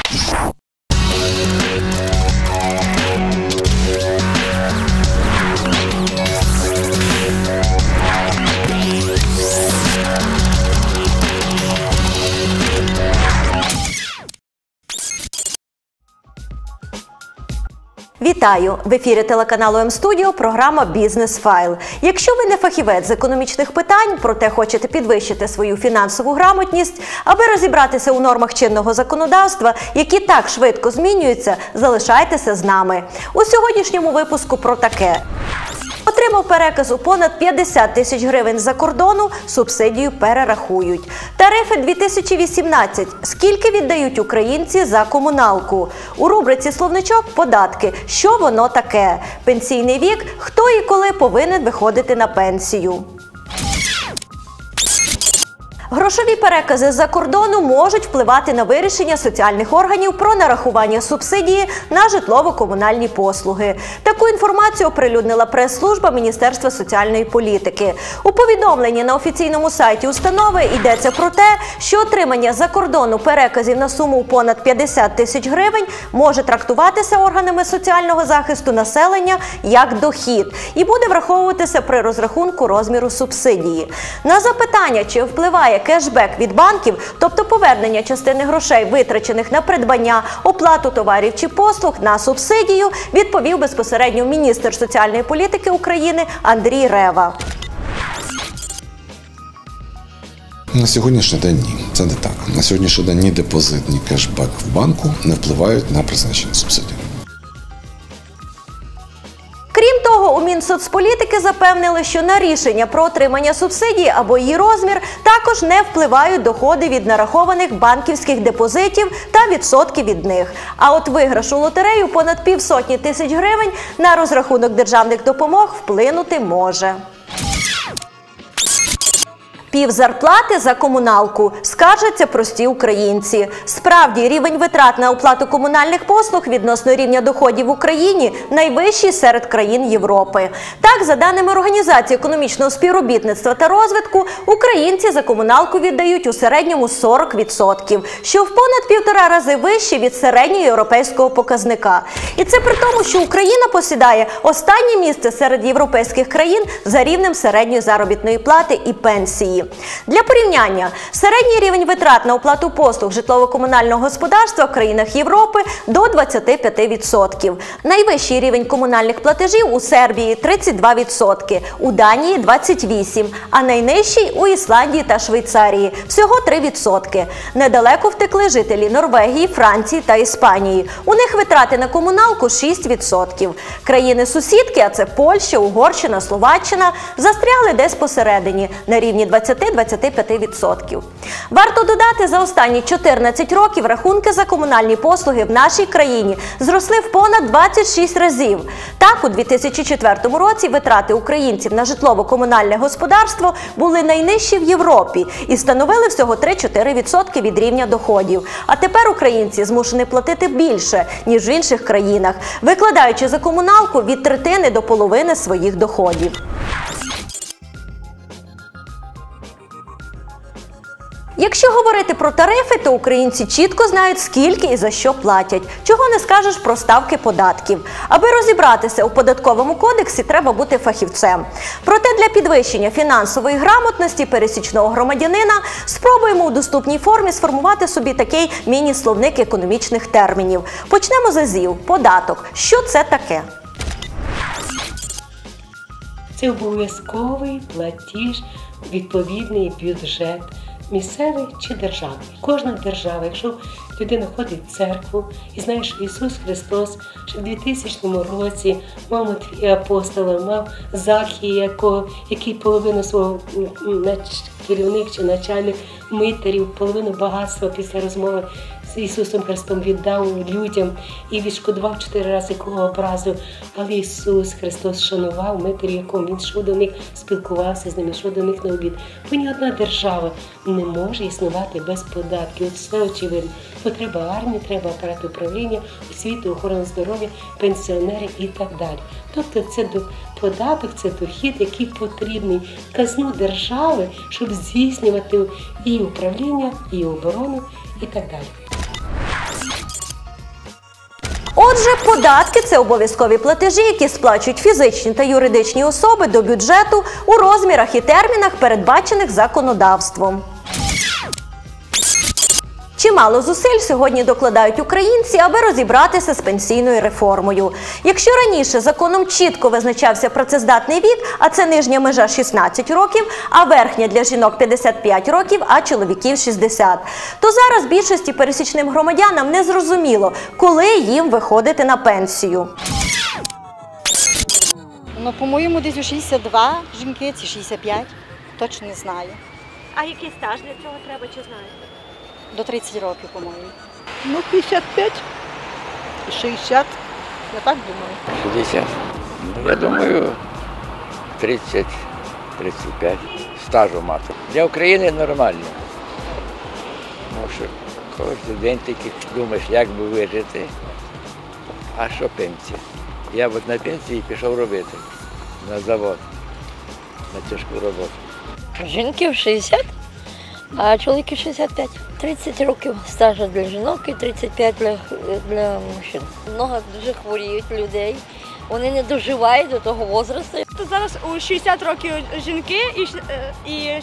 Вітаю! В ефірі телеканалу М-студіо програма «Бізнес-файл». Якщо ви не фахівець з економічних питань, проте хочете підвищити свою фінансову грамотність, аби розібратися у нормах чинного законодавства, які так швидко змінюються, залишайтеся з нами. У сьогоднішньому випуску про таке. Отримав переказ у понад 50 тисяч гривень з-за кордону, субсидію перерахують. Тарифи 2018. Скільки віддають українці за комуналку? У рубриці «Словничок» податки. Що воно таке? Пенсійний вік. Хто і коли повинен виходити на пенсію? Грошові перекази з-за кордону можуть впливати на вирішення соціальних органів про нарахування субсидії на житлово-комунальні послуги. Таку інформацію оприлюднила прес-служба Міністерства соціальної політики. У повідомленні на офіційному сайті установи йдеться про те, що отримання з-за кордону переказів на суму понад 50 тисяч гривень може трактуватися органами соціального захисту населення як дохід і буде враховуватися при розрахунку розміру субсидії. На запитання, чи впливає кешбек від банків, тобто повернення частини грошей, витрачених на придбання, оплату товарів чи послуг, на субсидію, відповів безпосередньо міністр соціальної політики України Андрій Рева. На сьогоднішній день ні. Це не так. На сьогоднішній день ні депозит, ні кешбек в банку не впливають на призначення субсидій. Крім того, у Мінсоцполітики запевнили, що на рішення про отримання субсидії або її розмір також не впливають доходи від нарахованих банківських депозитів та відсотки від них. А от виграш у лотерею понад 500 тисяч гривень на розрахунок державних допомог вплинути може. Півзарплати за комуналку, скаржаться прості українці. Справді, рівень витрат на оплату комунальних послуг відносно рівня доходів в Україні найвищий серед країн Європи. Так, за даними Організації економічного співробітництва та розвитку, українці за комуналку віддають у середньому 40%, що в понад 1,5 рази вище від середнього європейського показника. І це при тому, що Україна посідає останнє місце серед європейських країн за рівнем середньої заробітної плати і пенсії. Для порівняння, середній рівень витрат на оплату послуг житлово-комунального господарства в країнах Європи до 25%. Найвищий рівень комунальних платежів у Сербії – 32%, у Данії – 28%, а найнижчий у Ісландії та Швейцарії – всього 3%. Недалеко втекли жителі Норвегії, Франції та Іспанії. У них витрати на комуналку – 6%. Країни-сусідки, а це Польща, Угорщина, Словаччина, застрягли десь посередині, на рівні 20–25%. Варто додати, за останні 14 років рахунки за комунальні послуги в нашій країні зросли в понад 26 разів. Так, у 2004 році витрати українців на житлово-комунальне господарство були найнижчі в Європі і становили всього 3–4% від рівня доходів. А тепер українці змушені платити більше, ніж в інших країнах, викладаючи за комуналку від третини до половини своїх доходів. Якщо говорити про тарифи, то українці чітко знають, скільки і за що платять. Чого не скажеш про ставки податків. Аби розібратися у податковому кодексі, треба бути фахівцем. Проте для підвищення фінансової грамотності пересічного громадянина спробуємо у доступній формі сформувати собі такий міні-словник економічних термінів. Почнемо з азів. Податок. Що це таке? Це обов'язковий платіж, відповідний бюджет. Місцевий чи державний. Кожна держава, якщо людина ходить в церкву і знає, що Ісус Христос ще в 2000 році мав Матвія апостола, мав Захія, який половину свого керівник чи начальник митарів, половину багатства після розмови з Ісусом Христом віддав людям і відшкодував 4 рази, кого образив. Але Ісус Христос шанував митарів, якому Він йшов до них, спілкувався з ними, йшов до них на обід. Бо ні одна держава не може існувати без податків. От все очевидно. Бо треба армії, треба апарат управління, освіту, охорону здоров'я, пенсіонери і так далі. Тобто це податок, це дохід, який потрібний в казну держави, щоб здійснювати і управління, і оборону, і так далі. Отже, податки – це обов'язкові платежі, які сплачують фізичні та юридичні особи до бюджету у розмірах і термінах, передбачених законодавством. Чимало зусиль сьогодні докладають українці, аби розібратися з пенсійною реформою. Якщо раніше законом чітко визначався працездатний вік, а це нижня межа 16 років, а верхня для жінок 55 років, а чоловіків 60, то зараз більшості пересічним громадянам не зрозуміло, коли їм виходити на пенсію. Ну, по-моєму, десь у 62 жінки, ці 65, точно не знаю. А який стаж для цього треба, чи знаєте? До 30 років, по-моєму. Ну, 55, 60, я так думаю. 60. Ну, я думаю, 30-35 стажу мати. Для України нормально. Тому що кожен день тільки думаєш, як би вижити, а що пенсія. Я от на пенсії пішов робити на завод, на тяжку роботу. Жінків 60, а чоловіків 65. 30 років стажу для жінок і 35 для мужчин. Много дуже хворіють людей. Вони не доживають до того возрасту. Зараз у 60 років жінки і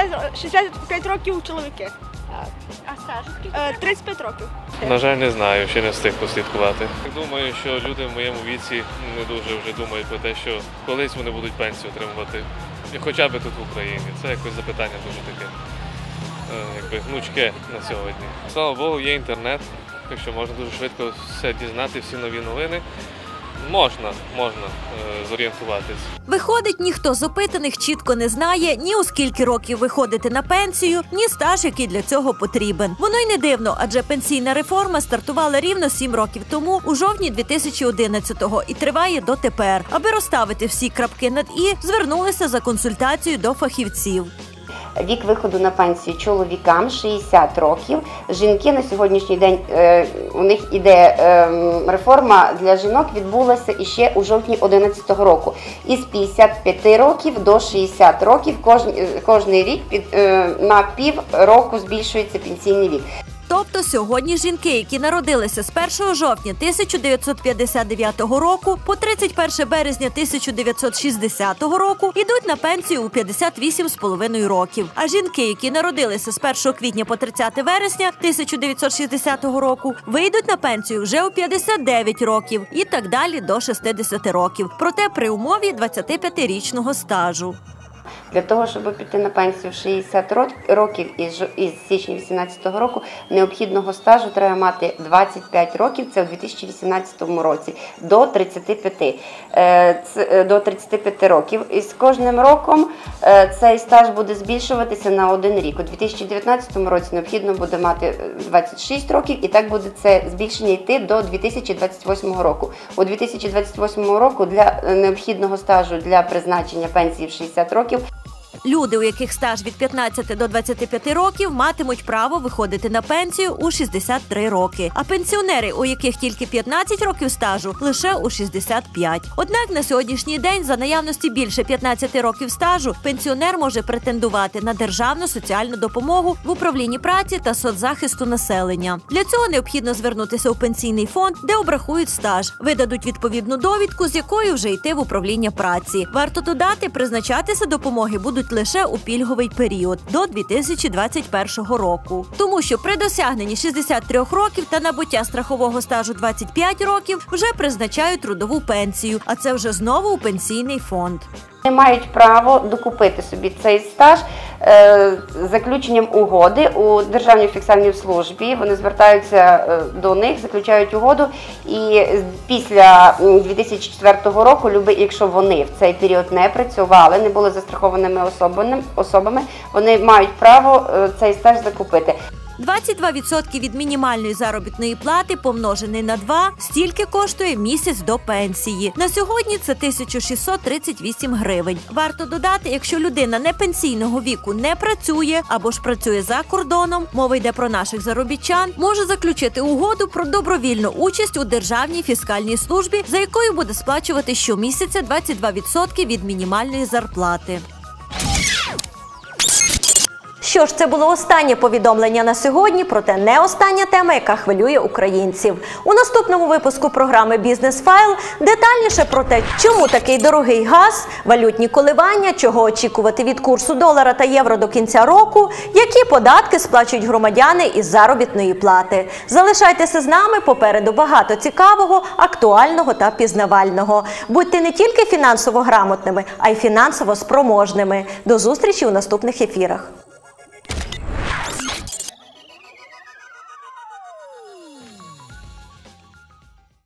65 років чоловіки. А стаж? 35 років. На жаль, не знаю, ще не встиг послідкувати. Думаю, що люди в моєму віці не дуже вже думають про те, що колись вони будуть пенсію отримувати. І хоча б тут в Україні. Це якось запитання дуже таке, якби гнучке на сьогодні. Слава Богу, є інтернет, так що можна дуже швидко все дізнати, всі нові новини. Можна зорієнтуватись. Виходить, ніхто з опитаних чітко не знає ні у скільки років виходити на пенсію, ні стаж, який для цього потрібен. Воно й не дивно, адже пенсійна реформа стартувала рівно 7 років тому, у жовтні 2011-го, і триває дотепер. Аби розставити всі крапки над «і», звернулися за консультацією до фахівців. Вік виходу на пенсію чоловікам 60 років. Жінки на сьогоднішній день, у них іде реформа для жінок, відбулася іще у жовтні 2011 року. Із 55 років до 60 років кожний рік на пів року збільшується пенсійний вік. Тобто сьогодні жінки, які народилися з 1 жовтня 1959 року по 31 березня 1960 року, йдуть на пенсію у 58,5 років. А жінки, які народилися з 1 квітня по 30 вересня 1960 року, вийдуть на пенсію вже у 59 років і так далі до 60 років. Проте при умові 25-річного стажу. Для того, щоб піти на пенсію в 60 років із січня 2018 року, необхідного стажу треба мати 25 років, це у 2018 році, до 35 років. І з кожним роком цей стаж буде збільшуватися на 1 рік. У 2019 році необхідно буде мати 26 років, і так буде це збільшення йти до 2028 року. У 2028 року для необхідного стажу для призначення пенсії в 60 років Люди, у яких стаж від 15 до 25 років, матимуть право виходити на пенсію у 63 роки. А пенсіонери, у яких тільки 15 років стажу, лише у 65. Однак на сьогоднішній день за наявності більше 15 років стажу пенсіонер може претендувати на державну соціальну допомогу в управлінні праці та соцзахисту населення. Для цього необхідно звернутися у пенсійний фонд, де обрахують стаж, видадуть відповідну довідку, з якою вже йти в управління праці. Варто додати, призначатися допомоги будуть лише у пільговий період до 2021 року. Тому що при досягненні 63 років та набуття страхового стажу 25 років вже призначають трудову пенсію, а це вже знову у пенсійний фонд. Вони мають право докупити собі цей стаж заключенням угоди у Державній фіскальній службі. Вони звертаються до них, заключають угоду, і після 2004 року, якщо вони в цей період не працювали, не були застрахованими особами, вони мають право цей стаж закупити. 22% від мінімальної заробітної плати помножений на 2 – стільки коштує місяць до пенсії. На сьогодні це 1638 гривень. Варто додати, якщо людина не пенсійного віку не працює або ж працює за кордоном, мова йде про наших заробітчан, може заключити угоду про добровільну участь у Державній фіскальній службі, за якою буде сплачувати щомісяця 22% від мінімальної зарплати. Що ж, це було останнє повідомлення на сьогодні, проте не остання тема, яка хвилює українців. У наступному випуску програми «Бізнес-файл» детальніше про те, чому такий дорогий газ, валютні коливання, чого очікувати від курсу долара та євро до кінця року, які податки сплачують громадяни із заробітної плати. Залишайтеся з нами, попереду багато цікавого, актуального та пізнавального. Будьте не тільки фінансово грамотними, а й фінансово спроможними. До зустрічі у наступних ефірах.